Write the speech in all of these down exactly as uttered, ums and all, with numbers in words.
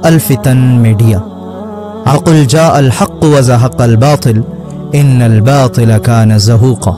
الفتن media, عقل جاء الحق وزهق الباطل ان الباطل كان زهوقا۔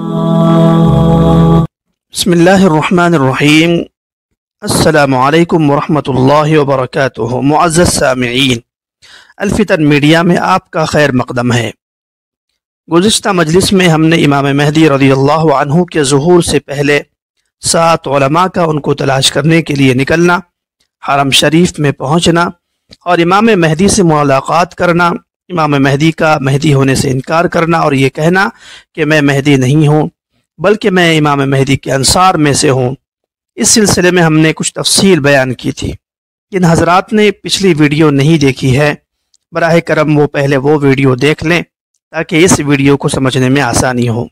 بسم اللہ الرحمن الرحیم۔ السلام علیکم ورحمۃ اللہ وبرکاتہ۔ معزز سامعین، الفتن میڈیا میں آپ کا خیر مقدم ہے۔ گزشتہ مجلس میں ہم نے امام مہدی رضی اللہ عنہ کے ظہور سے پہلے سات علماء کا ان کو تلاش کرنے کے لیے نکلنا، حرم شریف میں پہنچنا اور امام مہدی سے ملاقات کرنا، امام مہدی کا مہدی ہونے سے انکار کرنا اور یہ کہنا کہ میں مہدی نہیں ہوں بلکہ میں امام مہدی کے انصار میں سے ہوں۔ اس سلسلے میں ہم نے کچھ تفصیل بیان کی تھی۔ جن حضرات نے پچھلی ویڈیو نہیں دیکھی ہے، براہ کرم وہ پہلے وہ ویڈیو دیکھ لیں تاکہ اس ویڈیو کو سمجھنے میں آسانی ہو۔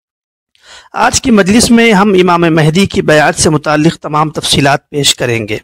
آج کی مجلس میں ہم امام مہدی کی بیعت سے متعلق تمام تفصیلات پیش کریں گے۔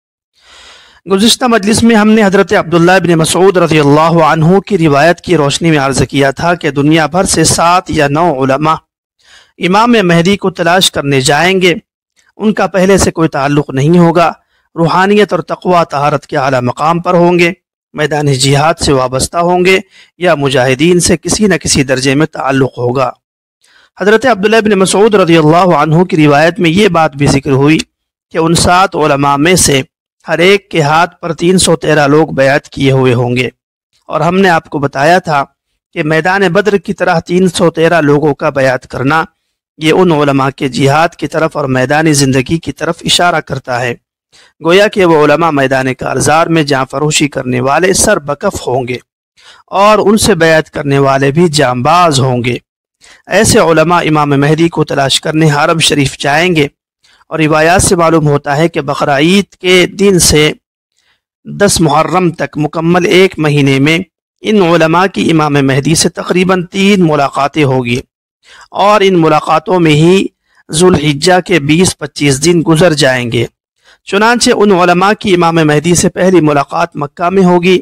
گزشتہ مجلس میں ہم نے حضرت عبداللہ بن مسعود رضی اللہ عنہ کی روایت کی روشنی میں عرض کیا تھا کہ دنیا بھر سے سات یا نو علماء امام مہدی کو تلاش کرنے جائیں گے۔ ان کا پہلے سے کوئی تعلق نہیں ہوگا، روحانیت اور تقوی طہارت کے اعلیٰ مقام پر ہوں گے، میدان جہاد سے وابستہ ہوں گے یا مجاہدین سے کسی نہ کسی درجے میں تعلق ہوگا۔ حضرت عبداللہ بن مسعود رضی اللہ عنہ کی روایت میں یہ بات بھی ذکر ہوئی کہ ان سات علماء میں سے ہر ایک کے ہاتھ پر تین سو تیرہ لوگ بیعت کیے ہوئے ہوں گے، اور ہم نے آپ کو بتایا تھا کہ میدان بدر کی طرح تین سو تیرہ لوگوں کا بیعت کرنا یہ ان علماء کے جہاد کی طرف اور میدانی زندگی کی طرف اشارہ کرتا ہے، گویا کہ وہ علماء میدان کارزار میں جاں فروشی کرنے والے سر بکف ہوں گے اور ان سے بیعت کرنے والے بھی جانباز ہوں گے۔ ایسے علماء امام مہدی کو تلاش کرنے حرم شریف جائیں گے، اور روایات سے معلوم ہوتا ہے کہ بقرہ عید کے دن سے دس محرم تک مکمل ایک مہینے میں ان علماء کی امام مہدی سے تقریباً تین ملاقاتیں ہوگی، اور ان ملاقاتوں میں ہی ذوالحجہ کے بیس پچیس دن گزر جائیں گے۔ چنانچہ ان علماء کی امام مہدی سے پہلی ملاقات مکہ میں ہوگی۔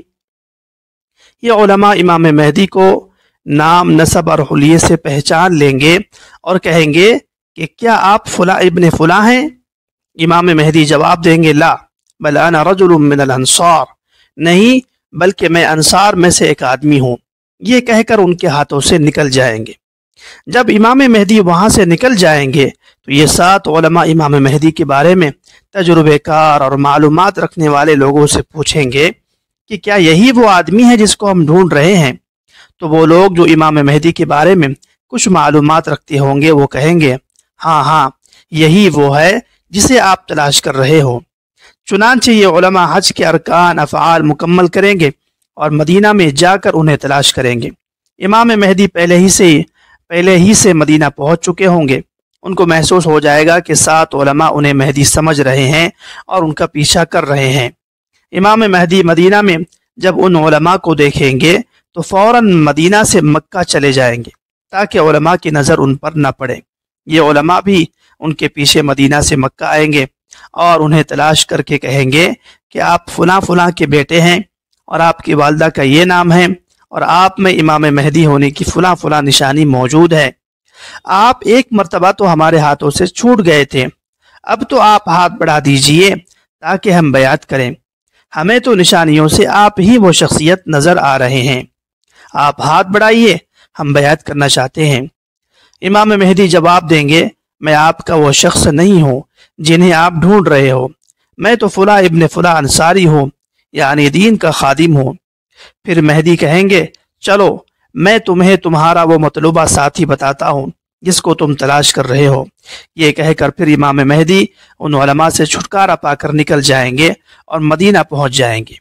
یہ علماء امام مہدی کو نام، نسب اور حلیے سے پہچان لیں گے اور کہیں گے کہ کیا آپ فلاں ابن فلاں ہیں؟ امام مہدی جواب دیں گے لا بل انا رجل من الانصار، نہیں بلکہ میں انصار میں سے ایک آدمی ہوں۔ یہ کہہ کر ان کے ہاتھوں سے نکل جائیں گے۔ جب امام مہدی وہاں سے نکل جائیں گے تو یہ سات علماء امام مہدی کے بارے میں تجربے کار اور معلومات رکھنے والے لوگوں سے پوچھیں گے کہ کیا یہی وہ آدمی ہے جس کو ہم ڈھونڈ رہے ہیں؟ تو وہ لوگ جو امام مہدی کے بارے میں کچھ معلومات رکھتے ہوں گے وہ کہیں گے ہاں ہاں یہی وہ ہے جسے آپ تلاش کر رہے ہو۔ چنانچہ یہ علماء حج کے ارکان افعال مکمل کریں گے اور مدینہ میں جا کر انہیں تلاش کریں گے۔ امام مہدی پہلے ہی سے پہلے ہی سے مدینہ پہنچ چکے ہوں گے۔ ان کو محسوس ہو جائے گا کہ سات علماء انہیں مہدی سمجھ رہے ہیں اور ان کا پیچھا کر رہے ہیں۔ امام مہدی مدینہ میں جب ان علماء کو دیکھیں گے تو فوراً مدینہ سے مکہ چلے جائیں گے تاکہ علماء کی نظر ان پر نہ پڑے۔ یہ علماء بھی ان کے پیچھے مدینہ سے مکہ آئیں گے اور انہیں تلاش کر کے کہیں گے کہ آپ فلاں فلاں کے بیٹے ہیں اور آپ کی والدہ کا یہ نام ہے اور آپ میں امام مہدی ہونے کی فلاں فلاں نشانی موجود ہے۔ آپ ایک مرتبہ تو ہمارے ہاتھوں سے چھوٹ گئے تھے، اب تو آپ ہاتھ بڑھا دیجئے تاکہ ہم بیعت کریں۔ ہمیں تو نشانیوں سے آپ ہی وہ شخصیت نظر آ رہے ہیں، آپ ہاتھ بڑھائیے، ہم بیعت کرنا چاہتے ہیں۔ امام مہدی جواب دیں گے میں آپ کا وہ شخص نہیں ہوں جنہیں آپ ڈھونڈ رہے ہو، میں تو فلاں ابن فلاں انصاری ہوں، یعنی دین کا خادم ہوں۔ پھر مہدی کہیں گے چلو میں تمہیں تمہارا وہ مطلوبہ ساتھی بتاتا ہوں جس کو تم تلاش کر رہے ہو۔ یہ کہہ کر پھر امام مہدی ان علماء سے چھٹکارا پا کر نکل جائیں گے اور مدینہ پہنچ جائیں گے۔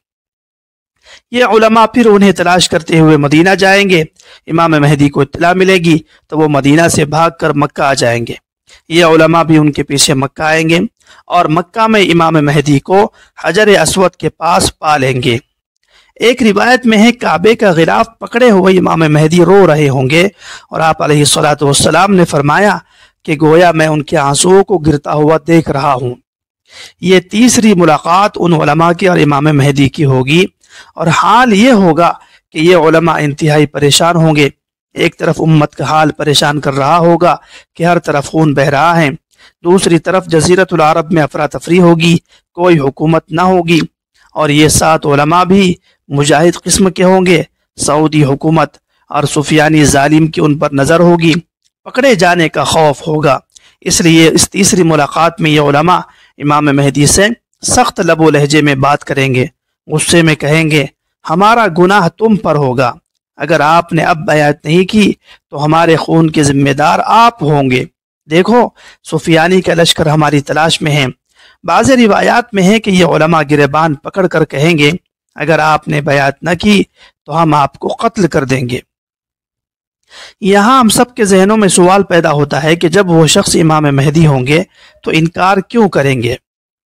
یہ علماء پھر انہیں تلاش کرتے ہوئے مدینہ جائیں گے۔ امام مہدی کو اطلاع ملے گی تو وہ مدینہ سے بھاگ کر مکہ آ جائیں گے۔ یہ علماء بھی ان کے پیچھے مکہ آئیں گے اور مکہ میں امام مہدی کو حجر اسود کے پاس پا لیں گے۔ ایک روایت میں ہے کعبے کا غلاف پکڑے ہوئے امام مہدی رو رہے ہوں گے اور آپ علیہ الصلوۃ والسلام نے فرمایا کہ گویا میں ان کے آنسوؤں کو گرتا ہوا دیکھ رہا ہوں۔ یہ تیسری ملاقات ان علماء کی اور امام مہدی کی ہوگی، اور حال یہ ہوگا کہ یہ علماء انتہائی پریشان ہوں گے۔ ایک طرف امت کا حال پریشان کر رہا ہوگا کہ ہر طرف خون بہہ رہا ہے، دوسری طرف جزیرۃ العرب میں افراتفری ہوگی، کوئی حکومت نہ ہوگی، اور یہ سات علماء بھی مجاہد قسم کے ہوں گے۔ سعودی حکومت اور سفیانی ظالم کی ان پر نظر ہوگی، پکڑے جانے کا خوف ہوگا۔ اس لیے اس تیسری ملاقات میں یہ علماء امام مہدی سے سخت لب و لہجے میں بات کریں گے، غصے میں کہیں گے ہمارا گناہ تم پر ہوگا، اگر آپ نے اب بیعت نہیں کی تو ہمارے خون کے ذمہ دار آپ ہوں گے۔ دیکھو سفیانی کا لشکر ہماری تلاش میں ہے۔ بعض روایات میں ہے کہ یہ علماء گریبان پکڑ کر کہیں گے اگر آپ نے بیعت نہ کی تو ہم آپ کو قتل کر دیں گے۔ یہاں ہم سب کے ذہنوں میں سوال پیدا ہوتا ہے کہ جب وہ شخص امام مہدی ہوں گے تو انکار کیوں کریں گے؟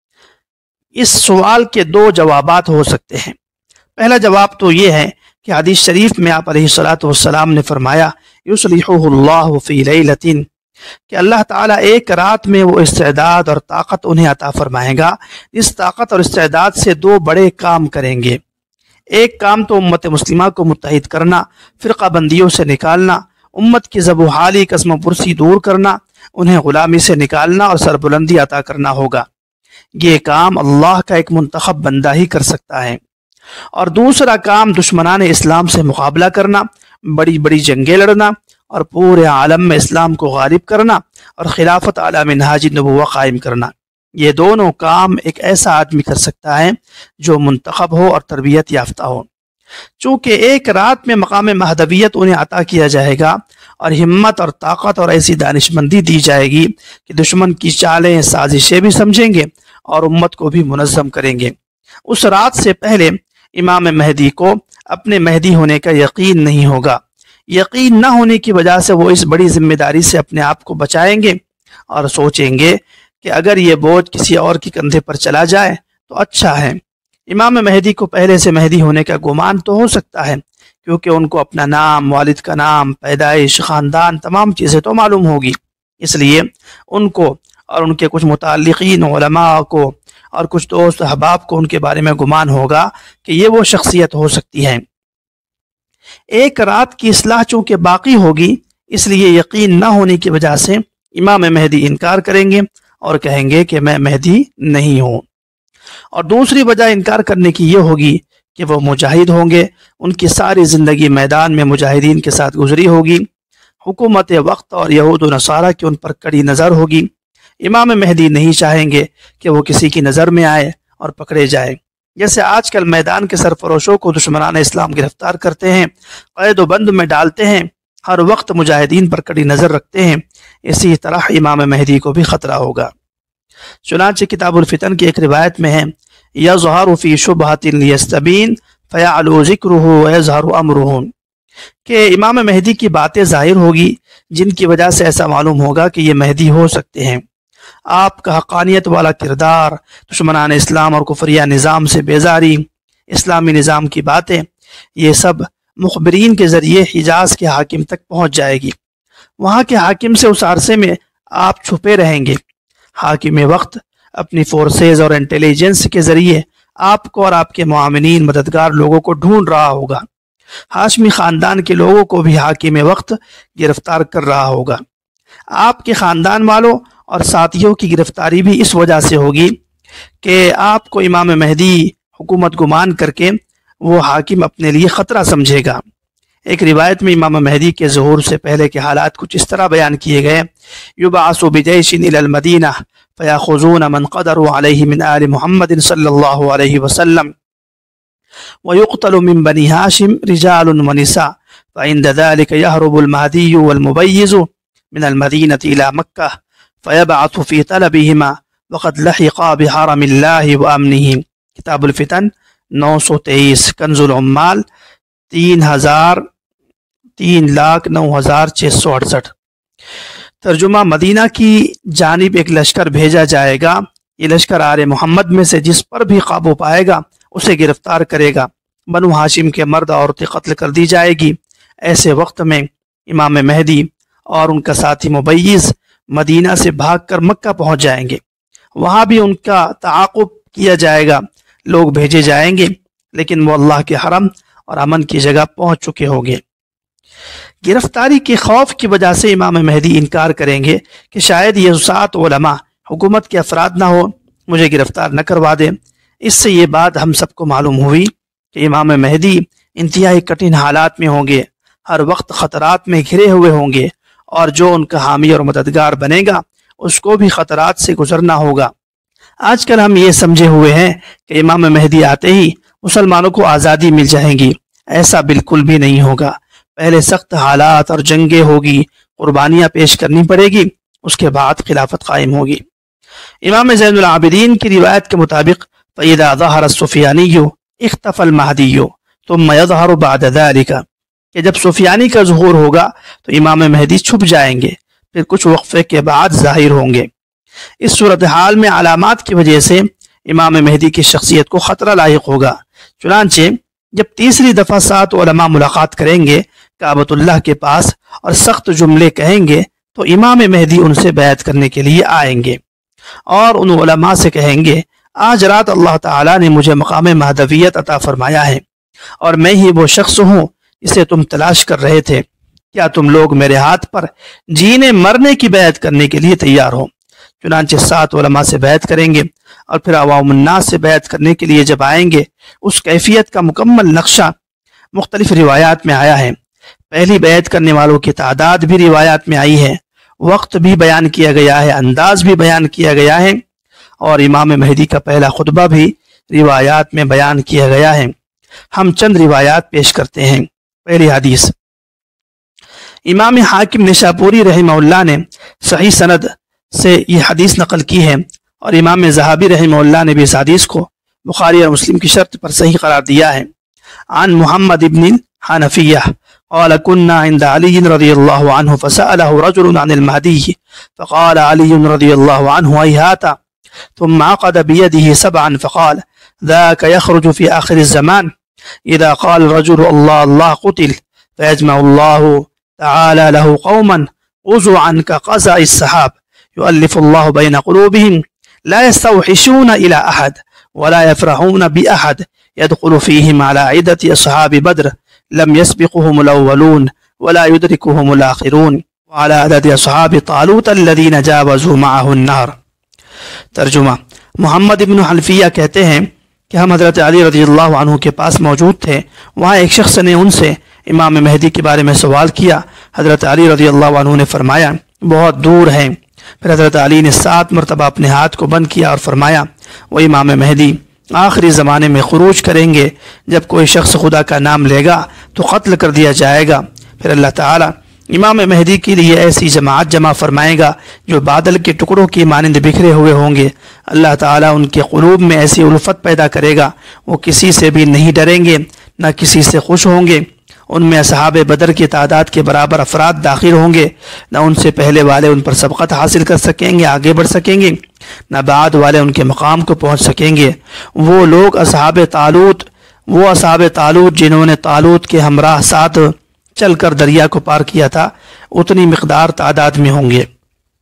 اس سوال کے دو جوابات ہو سکتے ہیں۔ پہلا جواب تو یہ ہے کہ حدیث شریف میں آپ علیہ الصلوۃ والسلام نے فرمایا یصلحہ اللہ فی لیلۃ، کہ اللہ تعالیٰ ایک رات میں وہ استعداد اور طاقت انہیں عطا فرمائے گا، اس طاقت اور استعداد سے دو بڑے کام کریں گے۔ ایک کام تو امت مسلمہ کو متحد کرنا، فرقہ بندیوں سے نکالنا، امت کی ذب و حالی قسم و پرسی دور کرنا، انہیں غلامی سے نکالنا اور سربلندی عطا کرنا ہوگا۔ یہ کام اللہ کا ایک منتخب بندہ ہی کر سکتا ہے۔ اور دوسرا کام دشمنان اسلام سے مقابلہ کرنا، بڑی بڑی جنگیں لڑنا اور پورے عالم میں اسلام کو غالب کرنا اور خلافت اعلی منہاج نبوہ قائم کرنا۔ یہ دونوں کام ایک ایسا آدمی کر سکتا ہے جو منتخب ہو اور تربیت یافتہ ہو۔ چونکہ ایک رات میں مقام مہدویت انہیں عطا کیا جائے گا اور ہمت اور طاقت اور ایسی دانشمندی دی جائے گی کہ دشمن کی چالیں سازشیں بھی سمجھیں گے اور امت کو بھی منظم کریں گے۔ اس رات سے پہلے امام مہدی کو اپنے مہدی ہونے کا یقین نہیں ہوگا۔ یقین نہ ہونے کی وجہ سے وہ اس بڑی ذمہ داری سے اپنے آپ کو بچائیں گے اور سوچیں گے کہ اگر یہ بوجھ کسی اور کے کندھے پر چلا جائے تو اچھا ہے۔ امام مہدی کو پہلے سے مہدی ہونے کا گمان تو ہو سکتا ہے، کیونکہ ان کو اپنا نام، والد کا نام، پیدائش، خاندان، تمام چیزیں تو معلوم ہوگی۔ اس لیے ان کو اور ان کے کچھ متعلقین علماء کو اور کچھ دوست احباب کو ان کے بارے میں گمان ہوگا کہ یہ وہ شخصیت ہو سکتی ہے۔ ایک رات کی اصلاح چونکہ باقی ہوگی، اس لیے یقین نہ ہونے کی وجہ سے امام مہدی انکار کریں گے اور کہیں گے کہ میں مہدی نہیں ہوں۔ اور دوسری وجہ انکار کرنے کی یہ ہوگی کہ وہ مجاہد ہوں گے، ان کی ساری زندگی میدان میں مجاہدین کے ساتھ گزری ہوگی، حکومت وقت اور یہود و نصارہ کی ان پر کڑی نظر ہوگی۔ امام مہدی نہیں چاہیں گے کہ وہ کسی کی نظر میں آئے اور پکڑے جائے۔ جیسے آج کل میدان کے سرفروشوں کو دشمنان اسلام گرفتار کرتے ہیں، قید و بند میں ڈالتے ہیں، ہر وقت مجاہدین پر کڑی نظر رکھتے ہیں، اسی طرح امام مہدی کو بھی خطرہ ہوگا۔ چنانچہ کتاب الفتن کی ایک روایت میں ہے یظہر فی شبہۃ لیستبین فیعلو ذکرہ ویظہر امرہ، کہ امام مہدی کی باتیں ظاہر ہوگی جن کی وجہ سے ایسا معلوم ہوگا کہ یہ مہدی ہو سکتے ہیں۔ آپ کا حقانیت والا کردار، دشمنان اسلام اور کفریہ نظام سے بیزاری، اسلامی نظام کی باتیں، یہ سب مخبرین کے ذریعے حجاز کے حاکم تک پہنچ جائے گی۔ وہاں کے حاکم سے اس عرصے میں آپ چھپے رہیں گے۔ حاکم وقت اپنی فورسز اور انٹیلیجنس کے ذریعے آپ کو اور آپ کے معاونین، مددگار لوگوں کو ڈھونڈ رہا ہوگا۔ ہاشمی خاندان کے لوگوں کو بھی حاکم وقت گرفتار کر رہا ہوگا۔ آپ کے خاندان والوں اور ساتھیوں کی گرفتاری بھی اس وجہ سے ہوگی کہ آپ کو امام مہدی حکومت گمان کر کے وہ حاکم اپنے لیے خطرہ سمجھے گا۔ ایک روایت میں امام مہدی کے ظہور سے پہلے کے حالات کچھ اس طرح بیان کیے گئے یبعث بجیش الی المدینہ فیاخذون من قدروا علیہ من آل محمد صلی اللہ علیہ وسلم ويقتل من بني هاشم رجال ونساء فعند ذلك يهرب المهدي والمبيز من المدينة إلى مكة فيبعث في طلبهما وقد لحقا بحرم الله وأمنه۔ کتاب الفتن نو سو تیئیس، کنز العمال تین ہزار تین لاکھ نو ہزار چھ سو اڑسٹھ۔ ترجمہ، مدینہ کی جانب ایک لشکر بھیجا جائے گا، یہ لشکر آل محمد میں سے جس پر بھی قابو پائے گا اسے گرفتار کرے گا، بنو ہاشم کے مرد عورتیں قتل کر دی جائے گی۔ ایسے وقت میں امام مہدی اور ان کا ساتھی مبیز مدینہ سے بھاگ کر مکہ پہنچ جائیں گے، وہاں بھی ان کا تعاقب کیا جائے گا، لوگ بھیجے جائیں گے، لیکن وہ اللہ کے حرم اور امن کی جگہ پہنچ چکے ہوں گے۔ گرفتاری کے خوف کی وجہ سے امام مہدی انکار کریں گے کہ شاید یہ سات علماء حکومت کے افراد نہ ہو، مجھے گرفتار نہ کروا دیں۔ اس سے یہ بات ہم سب کو معلوم ہوئی کہ امام مہدی انتہائی کٹھن حالات میں ہوں گے، ہر وقت خطرات میں گھرے ہوئے ہوں گے، اور جو ان کا حامی اور مددگار بنے گا اس کو بھی خطرات سے گزرنا ہوگا۔ آج کل ہم یہ سمجھے ہوئے ہیں کہ امام مہدی آتے ہی مسلمانوں کو آزادی مل جائیں گی، ایسا بالکل بھی نہیں ہوگا۔ پہلے سخت حالات اور جنگیں ہوگی، قربانیاں پیش کرنی پڑے گی، اس کے بعد خلافت قائم ہوگی۔ امام زین العابدین کی روایت کے مطابق فَإِذَا ظَهَرَ السُّفْيَانِيُّ اخْتَفَى الْمَهْدِيُّ ثُمَّ يَظْهَرُ بَعْدَ ذَلِكَ، کہ جب سفیانی کا ظہور ہوگا تو امام مہدی چھپ جائیں گے، پھر کچھ وقفے کے بعد ظاہر ہوں گے۔ اس صورتحال میں علامات کی وجہ سے امام مہدی کی شخصیت کو خطرہ لاحق ہوگا۔ چنانچہ جب تیسری دفعہ سات علماء ملاقات کریں گے کعبۃ اللہ کے پاس اور سخت جملے کہیں گے تو امام مہدی ان سے بیعت کرنے کے لیے آئیں گے اور ان علماء سے کہیں گے آج رات اللہ تعالیٰ نے مجھے مقام مہدویت عطا فرمایا ہے اور میں ہی وہ شخص ہوں جسے تم تلاش کر رہے تھے، کیا تم لوگ میرے ہاتھ پر جینے مرنے کی بیعت کرنے کے لیے تیار ہو؟ چنانچہ سات علماء سے بیعت کریں گے اور پھر عوام الناس سے بیعت کرنے کے لیے جب آئیں گے، اس کیفیت کا مکمل نقشہ مختلف روایات میں آیا ہے۔ پہلی بیعت کرنے والوں کی تعداد بھی روایات میں آئی ہے، وقت بھی بیان کیا گیا ہے، انداز بھی بیان کیا گیا ہے، اور امام مہدی کا پہلا خطبہ بھی روایات میں بیان کیا گیا ہے۔ ہم چند روایات پیش کرتے ہیں۔ پہلی حدیث، امام حاکم نشاپوری رحمہ اللہ نے صحیح سند سے یہ حدیث نقل کی ہے، اور امام ذہبی رحمہ اللہ نے بھی اس حدیث کو بخاری اور مسلم کی شرط پر صحیح قرار دیا ہے۔ عن محمد ابن حنفیہ قال كنا عند علي رضي الله عنه فسأله رجل عن المهدي فقال علي رضي الله عنه هيهات، ثم عقد بيده سبعا فقال ذاك يخرج في آخر الزمان إذا قال الرجل الله الله قتل، فيجمع الله تعالى له قوما قزوا عنك قزع السحاب يؤلف الله بين قلوبهم لا يستوحشون إلى أحد ولا يفرحون بأحد يدخل فيهم على عدة أصحاب بدر لم يسبقهم الأولون ولا يدركهم الآخرون وعلى عدد أصحاب طالوت الذين جاوزوا معه النار۔ ترجمہ، محمد ابن حنفیہ کہتے ہیں کہ ہم حضرت علی رضی اللہ عنہ کے پاس موجود تھے، وہاں ایک شخص نے ان سے امام مہدی کے بارے میں سوال کیا۔ حضرت علی رضی اللہ عنہ نے فرمایا بہت دور ہیں۔ پھر حضرت علی نے سات مرتبہ اپنے ہاتھ کو بند کیا اور فرمایا وہ امام مہدی آخری زمانے میں خروج کریں گے، جب کوئی شخص خدا کا نام لے گا تو قتل کر دیا جائے گا، پھر اللہ تعالیٰ امام مہدی کے لیے ایسی جماعت جمع فرمائے گا جو بادل کے ٹکڑوں کی مانند بکھرے ہوئے ہوں گے۔ اللہ تعالیٰ ان کے قلوب میں ایسی الفت پیدا کرے گا، وہ کسی سے بھی نہیں ڈریں گے، نہ کسی سے خوش ہوں گے۔ ان میں اصحاب بدر کی تعداد کے برابر افراد داخل ہوں گے، نہ ان سے پہلے والے ان پر سبقت حاصل کر سکیں گے، آگے بڑھ سکیں گے، نہ بعد والے ان کے مقام کو پہنچ سکیں گے۔ وہ لوگ اصحاب طالوت وہ اصحاب طالوت جنہوں نے طالوت کے ہمراہ ساتھ چل کر دریا کو پار کیا تھا، اتنی مقدار تعداد میں ہوں گے۔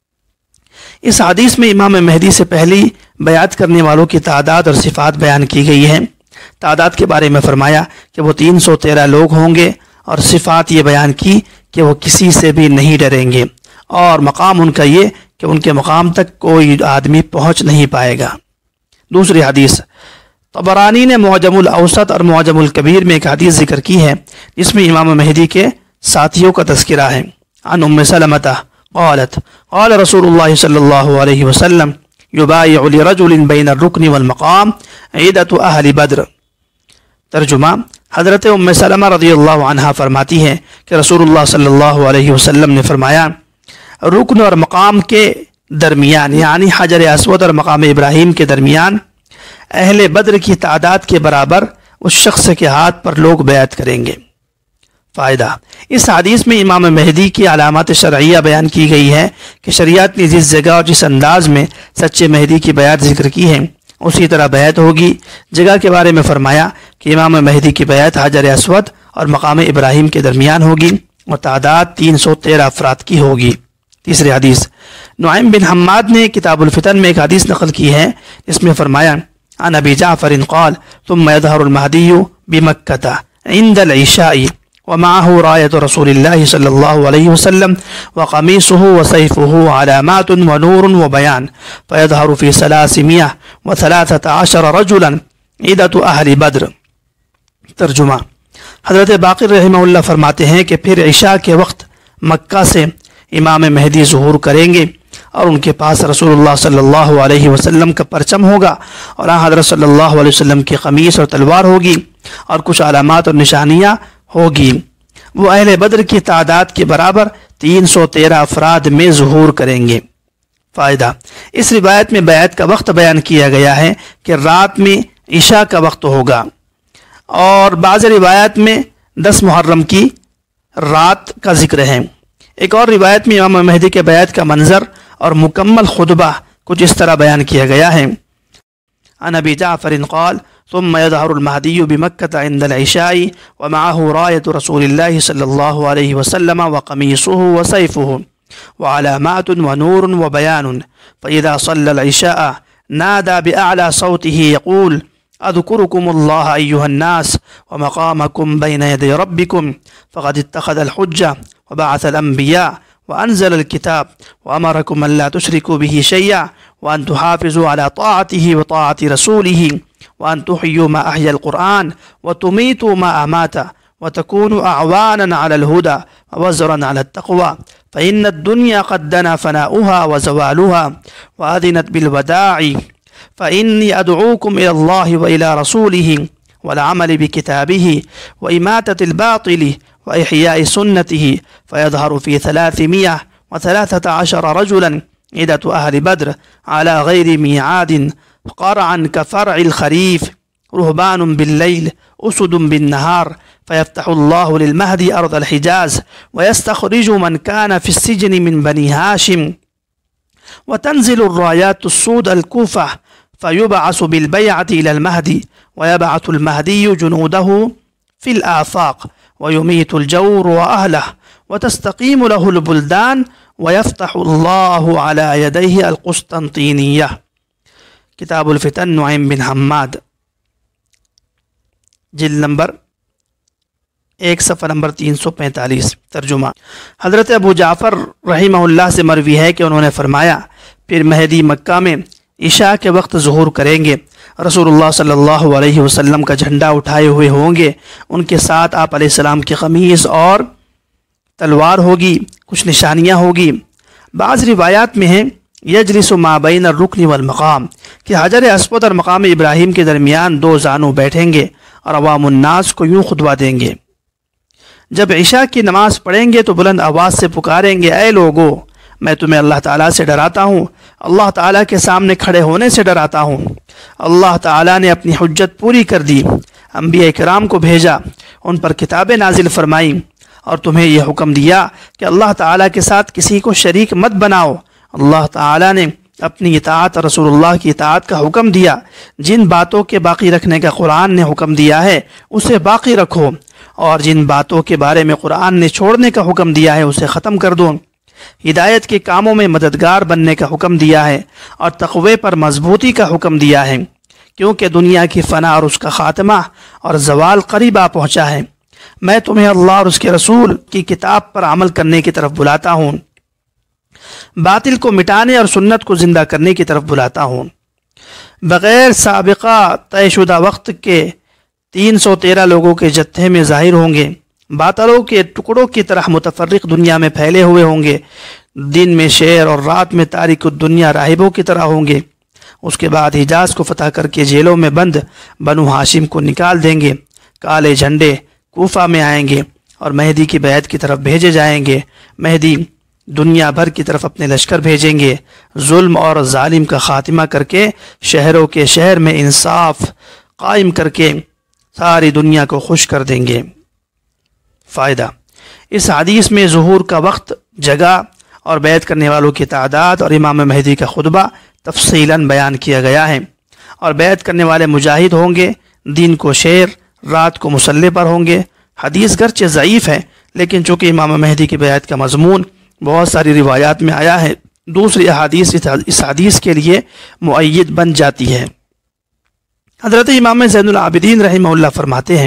اس حدیث میں امام مہدی سے پہلی بیعت کرنے والوں کی تعداد اور صفات بیان کی گئی ہیں۔ تعداد کے بارے میں فرمایا کہ وہ تین سو تیرہ لوگ ہوں گے، اور صفات یہ بیان کی کہ وہ کسی سے بھی نہیں ڈریں گے، اور مقام ان کا یہ کہ ان کے مقام تک کوئی آدمی پہنچ نہیں پائے گا۔ دوسری حدیث، طبرانی نے معجم الاوسط اور معجم الکبیر میں ایک حدیث ذکر کی ہے جس میں امام مہدی کے ساتھیوں کا تذکرہ ہے۔ عن ام سلمۃ قالت قال رسول اللہ صلی اللہ علیہ وسلم یبایع لرجل بین الرکن والمقام عدۃ اہل بدر۔ ترجمہ، حضرت ام سلمہ رضی اللہ عنہا فرماتی ہے کہ رسول اللہ صلی اللہ علیہ وسلم نے فرمایا رکن اور مقام کے درمیان، یعنی حجر اسود اور مقام ابراہیم کے درمیان، اہل بدر کی تعداد کے برابر اس شخص کے ہاتھ پر لوگ بیعت کریں گے۔ فائدہ، اس حدیث میں امام مہدی کی علامات شرعیہ بیان کی گئی ہے کہ شریعت نے جس جگہ اور جس انداز میں سچے مہدی کی بیعت ذکر کی ہے اسی طرح بیعت ہوگی۔ جگہ کے بارے میں فرمایا کہ امام مہدی کی بیعت حجر اسود اور مقام ابراہیم کے درمیان ہوگی، اور تعداد تین سو تیرہ افراد کی ہوگی۔ تیسری حدیث، نعیم بن حماد نے کتاب الفتن میں ایک حدیث نقل کی ہے جس میں فرمایا عن ابی جعفر قال ثم يظهر المهدي بمكة عند العشاء ومعه راية رسول الله صلى الله عليه وسلم وقميصه وسيفه علامات ونور وبيان فيظهر في ثلاثمائة وثلاثة عشر رجلا عدة أهل بدر۔ ترجمہ، حضرت باقر رحمہ اللہ فرماتے ہیں کہ پھر عشاء کے وقت مکہ سے امام مہدی ظہور کریں گے اور ان کے پاس رسول اللہ صلی اللہ علیہ وسلم کا پرچم ہوگا اور حضرت صلی اللہ علیہ وسلم کی قمیص اور تلوار ہوگی اور کچھ علامات اور نشانیاں ہوگی۔ وہ اہل بدر کی تعداد کے برابر تین سو تیرہ افراد میں ظہور کریں گے۔ فائدہ، اس روایت میں بیعت کا وقت بیان کیا گیا ہے کہ رات میں عشاء کا وقت ہوگا، اور بعض روایت میں دس محرم کی رات کا ذکر ہے۔ ایک اور روایت میں امام مہدی کے بیعت کا منظر اور مکمل خطبہ کچھ اس طرح بیان کیا گیا ہے۔ عن ابی جعفر قال ثم يظهر المهدي بمكة عند العشاء ومعه راية رسول الله صلى الله عليه وسلم وقميصه وسيفه وعلامات ونور وبيان فإذا صلى العشاء نادى بأعلى صوته يقول أذكركم الله أيها الناس ومقامكم بين يدي ربكم فقد اتخذ الحجة وبعث الأنبياء وأنزل الكتاب وأمركم أن لا تشركوا به شيئا وأن تحافظوا على طاعته وطاعة رسوله وأن تحيوا ما أحيا القرآن وتميتوا ما أمات وتكونوا أعوانا على الهدى ووزرا على التقوى فإن الدنيا قد دنا فناؤها وزوالها وأذنت بالوداع فإني أدعوكم إلى الله وإلى رسوله والعمل بكتابه وإماتة الباطل وإحياء سنته فيظهر في ثلاثمائة وثلاثة عشر رجلا عدة أهل بدر على غير ميعاد قرعا كفرع الخريف رهبان بالليل أسد بالنهار فيفتح الله للمهدي أرض الحجاز ويستخرج من كان في السجن من بني هاشم وتنزل الرايات السود الكوفة فيبعث بالبيعة إلى المهدي ويبعث المهدي جنوده في الآفاق ويميت الجور وأهله وتستقيم له البلدان ويفتح الله على يديه القسطنطينية۔ کتاب الفتن نعیم بن حماد، جلد نمبر ایک صفحہ نمبر تین سو پینتالیس۔ ترجمہ، حضرت ابو جعفر رحمہ اللہ سے مروی ہے کہ انہوں نے فرمایا پھر مہدی مکہ میں عشاء کے وقت ظہور کریں گے، رسول اللہ صلی اللہ علیہ وسلم کا جھنڈا اٹھائے ہوئے ہوں گے، ان کے ساتھ آپ علیہ السلام کی قمیص اور تلوار ہوگی، کچھ نشانیاں ہوگی۔ بعض روایات میں ہیں یجلس ما بین الرکن والمقام، کہ حجر اسود اور مقام ابراہیم کے درمیان دو زانو بیٹھیں گے اور عوام الناس کو یوں خطبہ دیں گے۔ جب عشاء کی نماز پڑھیں گے تو بلند آواز سے پکاریں گے، اے لوگو، میں تمہیں اللہ تعالیٰ سے ڈراتا ہوں، اللہ تعالیٰ کے سامنے کھڑے ہونے سے ڈراتا ہوں۔ اللہ تعالیٰ نے اپنی حجت پوری کر دی، انبیاء کرام کو بھیجا، ان پر کتابیں نازل فرمائیں اور تمہیں یہ حکم دیا کہ اللہ تعالیٰ کے ساتھ کسی کو شریک مت بناؤ۔ اللہ تعالیٰ نے اپنی اطاعت اور رسول اللہ کی اطاعت کا حکم دیا۔ جن باتوں کے باقی رکھنے کا قرآن نے حکم دیا ہے اسے باقی رکھو، اور جن باتوں کے بارے میں قرآن نے چھوڑنے کا حکم دیا ہے اسے ختم کر دو۔ ہدایت کے کاموں میں مددگار بننے کا حکم دیا ہے اور تقوی پر مضبوطی کا حکم دیا ہے، کیونکہ دنیا کی فنا اور اس کا خاتمہ اور زوال قریب آ پہنچا ہے۔ میں تمہیں اللہ اور اس کے رسول کی کتاب پر عمل کرنے کی طرف بلاتا ہوں، باطل کو مٹانے اور سنت کو زندہ کرنے کی طرف بلاتا ہوں۔ بغیر سابقہ طے شدہ وقت کے تین سو تیرہ لوگوں کے جتھے میں ظاہر ہوں گے، باطلوں کے ٹکڑوں کی طرح متفرق دنیا میں پھیلے ہوئے ہوں گے، دن میں شیر اور رات میں تاریک الدنیا راہبوں کی طرح ہوں گے۔ اس کے بعد حجاز کو فتح کر کے جیلوں میں بند بنو ہاشم کو نکال دیں گے، کالے جھنڈے کوفہ میں آئیں گے اور مہدی کی بیعت کی طرف بھیجے جائیں گے۔ مہدی دنیا بھر کی طرف اپنے لشکر بھیجیں گے، ظلم اور ظالم کا خاتمہ کر کے شہروں کے شہر میں انصاف قائم کر کے ساری دنیا کو خوش کر دیں گے۔ فائدہ، اس حدیث میں ظہور کا وقت، جگہ اور بیعت کرنے والوں کی تعداد اور امام مہدی کا خطبہ تفصیلاً بیان کیا گیا ہے۔ اور بیعت کرنے والے مجاہد ہوں گے، دن کو شیر، رات کو مسلح پر ہوں گے۔ حدیث گرچہ ضعیف ہے لیکن چونکہ امام مہدی کی بیعت کا مضمون بہت ساری روایات میں آیا ہے، دوسری احادیث اس حدیث کے لیے مؤید بن جاتی ہے۔ حضرت امام زین العابدین رحمہ اللہ فرماتے ہیں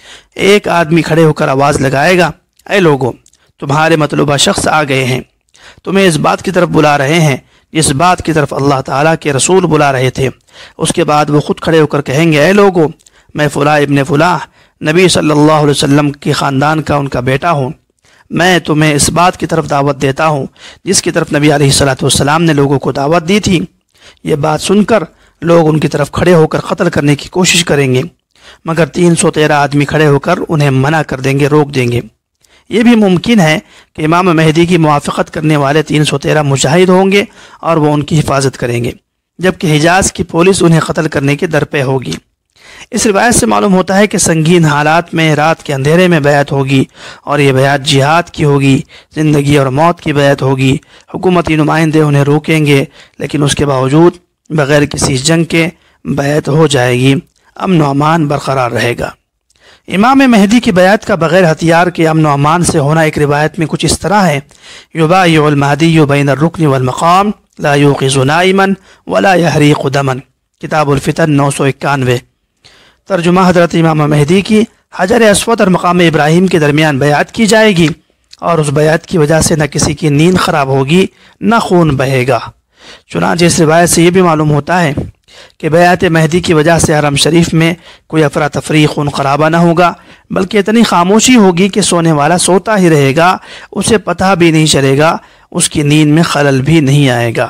ایک آدمی کھڑے ہو کر آواز لگائے گا، اے لوگو، تمہارے مطلوبہ شخص آ گئے ہیں، تمہیں اس بات کی طرف بلا رہے ہیں جس بات کی طرف اللہ تعالیٰ کے رسول بلا رہے تھے۔ اس کے بعد وہ خود کھڑے ہو کر کہیں گے، اے لوگو، میں فلاں ابن فلاں نبی صلی اللہ علیہ وسلم کے خاندان کا ان کا بیٹا ہوں، میں تمہیں اس بات کی طرف دعوت دیتا ہوں جس کی طرف نبی علیہ الصلوۃ والسلام نے لوگوں کو دعوت دی تھی۔ یہ بات سن کر لوگ ان کی طرف کھڑے ہو کر قتل کرنے کی کوشش کریں گے، مگر تین سو تیرہ آدمی کھڑے ہو کر انہیں منع کر دیں گے، روک دیں گے۔ یہ بھی ممکن ہے کہ امام مہدی کی موافقت کرنے والے تین سو تیرہ مجاہد ہوں گے اور وہ ان کی حفاظت کریں گے، جبکہ حجاز کی پولیس انہیں قتل کرنے کے درپے ہوگی۔ اس روایت سے معلوم ہوتا ہے کہ سنگین حالات میں رات کے اندھیرے میں بیعت ہوگی، اور یہ بیعت جہاد کی ہوگی، زندگی اور موت کی بیعت ہوگی۔ حکومتی نمائندے انہیں روکیں گے، لیکن اس کے باوجود بغیر کسی جنگ کے بیعت ہو جائے گی، امن و امان برقرار رہے گا۔ امام مہدی کی بیعت کا بغیر ہتھیار کے امن و امان سے ہونا ایک روایت میں کچھ اس طرح ہے، یبایع المہدی بین الرکن والمقام لا یوقظ نائما ولا یحریق دما، کتاب الفتن نو سو اکانوے۔ ترجمہ: حضرت امام مہدی کی حجر اسود اور مقام ابراہیم کے درمیان بیعت کی جائے گی، اور اس بیعت کی وجہ سے نہ کسی کی نیند خراب ہوگی نہ خون بہے گا۔ چنانچہ اس روایت سے یہ بھی معلوم ہوتا ہے کہ بیعت مہدی کی وجہ سے حرم شریف میں کوئی افراتفری خون خرابہ نہ ہوگا، بلکہ اتنی خاموشی ہوگی کہ سونے والا سوتا ہی رہے گا، اسے پتہ بھی نہیں چلے گا، اس کی نیند میں خلل بھی نہیں آئے گا۔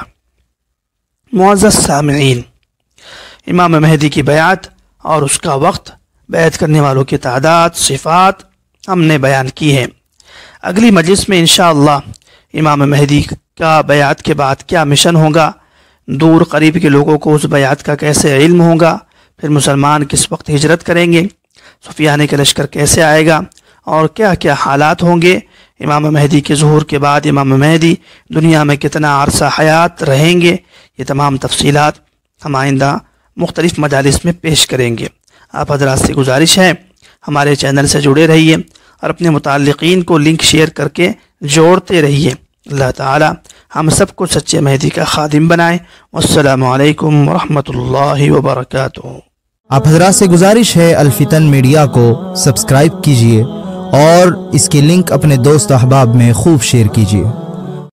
معزز سامعین، امام مہدی کی بیعت اور اس کا وقت، بیعت کرنے والوں کی تعداد، صفات ہم نے بیان کی ہے۔ اگلی مجلس میں انشاءاللہ امام مہدی کا بیعت کے بعد کیا مشن ہوگا، دور قریب کے لوگوں کو اس بیعت کا کیسے علم ہوگا، پھر مسلمان کس وقت ہجرت کریں گے، سفیان کا لشکر کیسے آئے گا، اور کیا کیا حالات ہوں گے، امام مہدی کے ظہور کے بعد امام مہدی دنیا میں کتنا عرصہ حیات رہیں گے، یہ تمام تفصیلات ہم آئندہ مختلف مجالس میں پیش کریں گے۔ آپ حضرات سے گزارش ہے ہمارے چینل سے جڑے رہیے اور اپنے متعلقین کو لنک شیئر کر کے جوڑتے رہیے۔ اللہ تعالی ہم سب کو سچے مہدی کا خادم بنائے۔ والسلام علیکم ورحمۃ اللہ وبرکاتہ۔ آپ حضرات سے گزارش ہے الفتن میڈیا کو سبسکرائب کیجئے اور اس کی لنک اپنے دوست احباب میں خوب شیئر کیجئے۔